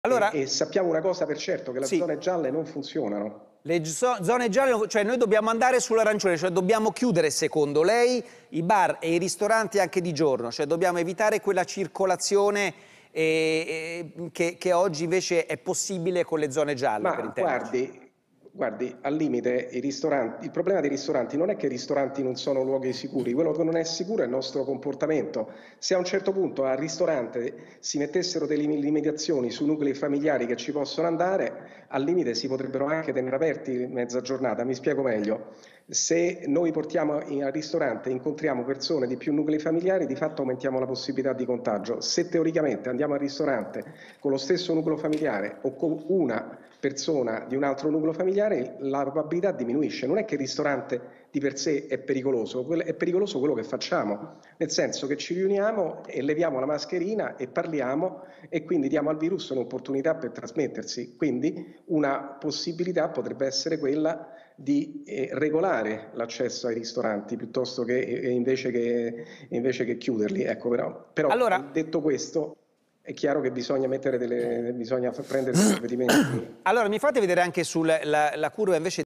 Allora, E sappiamo una cosa per certo, che le sì, zone gialle non funzionano. le zone gialle, cioè noi dobbiamo andare sull'arancione, cioè dobbiamo chiudere, secondo lei, i bar e i ristoranti anche di giorno, cioè dobbiamo evitare quella circolazione che oggi invece è possibile con le zone gialle, per Ma intenderci. guardi, al limite i ristoranti, il problema dei ristoranti non è che i ristoranti non sono luoghi sicuri, quello che non è sicuro è il nostro comportamento. Se a un certo punto al ristorante si mettessero delle limitazioni sui nuclei familiari che ci possono andare, al limite si potrebbero anche tenere aperti mezza giornata. Mi spiego meglio. Se noi portiamo al ristorante e incontriamo persone di più nuclei familiari, di fatto aumentiamo la possibilità di contagio. Se teoricamente andiamo al ristorante con lo stesso nucleo familiare o con una persona di un altro nucleo familiare, la probabilità diminuisce. Non è che il ristorante di per sé è pericoloso quello che facciamo, nel senso che ci riuniamo e leviamo la mascherina e parliamo e quindi diamo al virus un'opportunità per trasmettersi. Quindi una possibilità potrebbe essere quella di regolare l'accesso ai ristoranti piuttosto che invece che chiuderli. Ecco, però Allora, detto questo, è chiaro che bisogna prendere dei provvedimenti. allora mi fate vedere anche sulla curva invece